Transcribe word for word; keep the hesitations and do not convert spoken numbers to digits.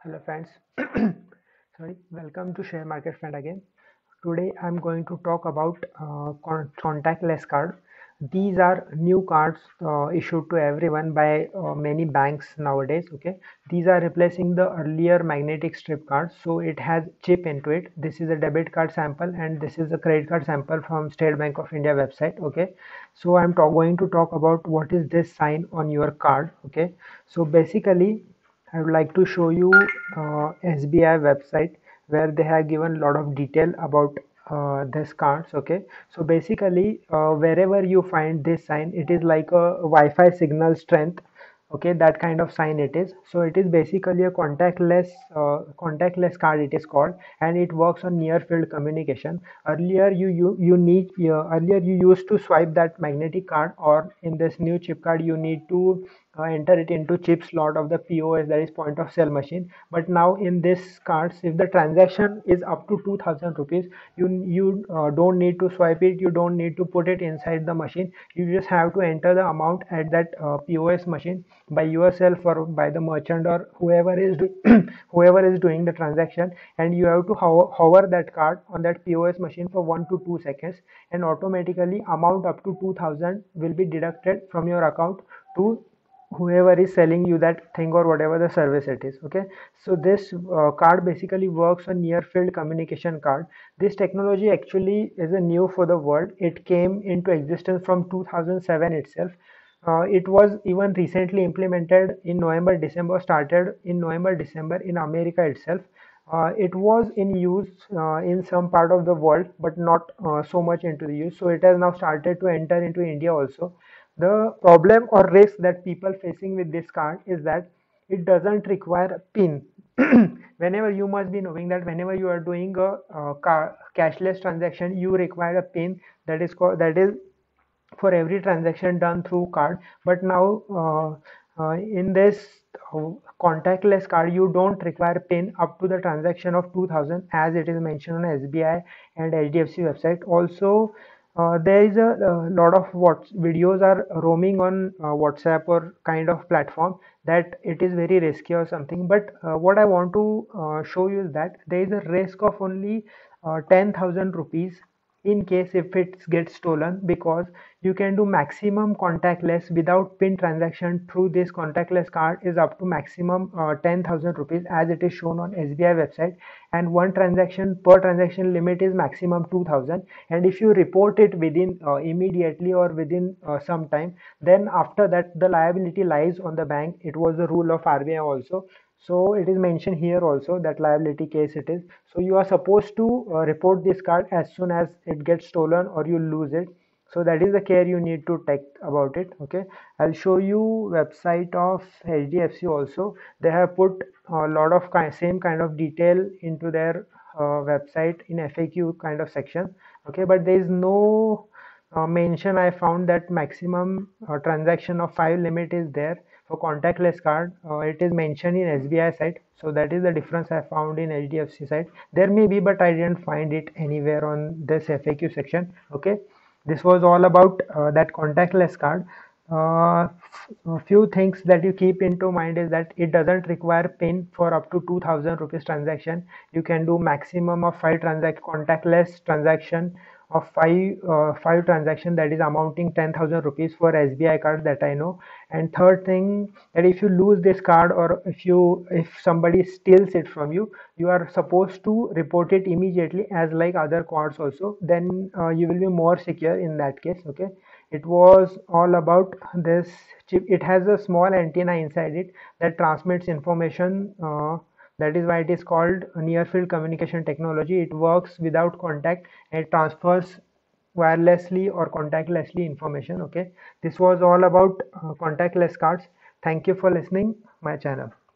Hello friends, sorry, welcome to Share Market Friend again. Today I'm going to talk about uh, con- contactless card. These are new cards uh, issued to everyone by uh, many banks nowadays. Okay, these are replacing the earlier magnetic strip cards. So it has chip into it. This is a debit card sample and this is a credit card sample from State Bank of India website. Okay, so I'm talk- going to talk about what is this sign on your card. Okay, so basically I would like to show you uh, S B I website where they have given a lot of detail about uh, this cards. Okay, so basically uh, wherever you find this sign, it is like a Wi-Fi signal strength. Okay, that kind of sign it is. So it is basically a contactless uh, contactless card it is called, and it works on near field communication. Earlier you you, you need uh, earlier you used to swipe that magnetic card, or in this new chip card you need to uh, enter it into chip slot of the P O S, that is point of sale machine. But now in this cards, if the transaction is up to two thousand rupees, you you uh, don't need to swipe it, you don't need to put it inside the machine. You just have to enter the amount at that uh, P O S machine by yourself or by the merchant or whoever is do whoever is doing the transaction, and you have to hover, hover that card on that P O S machine for one to two seconds, and automatically amount up to two thousand will be deducted from your account to whoever is selling you that thing or whatever the service it is. Okay, so this uh, card basically works on near field communication card. This technology actually is a new for the world. It came into existence from two thousand seven itself. Uh, it was even recently implemented in November December, started in November December in America itself. Uh, it was in use uh, in some part of the world, but not uh, so much into the use. So it has now started to enter into India also. The problem or risk that people facing with this card is that it doesn't require a pin. Whenever you must be knowing that whenever you are doing a uh, car, cashless transaction, you require a pin that is called that is for every transaction done through card. But now uh, uh, in this uh, contactless card, you don't require pin up to the transaction of two thousand, as it is mentioned on S B I and H D F C website. Also uh, there is a, a lot of what videos are roaming on uh, WhatsApp or kind of platform that it is very risky or something. But uh, what I want to uh, show you is that there is a risk of only uh, ten thousand rupees in case if it gets stolen, because you can do maximum contactless without pin transaction through this contactless card is up to maximum uh, ten thousand rupees, as it is shown on S B I website, and one transaction per transaction limit is maximum two thousand. And if you report it within uh, immediately or within uh, some time, then after that the liability lies on the bank. It was the rule of R B I also. So it is mentioned here also that liability case it is. So you are supposed to uh, report this card as soon as it gets stolen or you lose it. So that is the care you need to take about it. Okay, I'll show you website of H D F C also. They have put a lot of kind, same kind of detail into their uh, website in F A Q kind of section. Okay, but there is no uh, mention. I found that maximum uh, transaction of five limit is there for contactless card. Uh, it is mentioned in S B I site, so that is the difference I found in H D F C site. There may be, but I didn't find it anywhere on this F A Q section. Okay, this was all about uh, that contactless card. Uh, a few things that you keep into mind is that it doesn't require pin for up to two thousand rupees transaction. You can do maximum of five transact contactless transaction of five uh, five transaction, that is amounting ten thousand rupees for S B I card that I know. And third thing, that if you lose this card or if you if somebody steals it from you, you are supposed to report it immediately, as like other cards also. Then uh, you will be more secure in that case. Okay, it was all about this chip. It has a small antenna inside it that transmits information. Uh, that is why it is called near field communication technology. It works without contact and it transfers wirelessly or contactlessly information. Okay, this was all about uh, contactless cards. Thank you for listening my channel.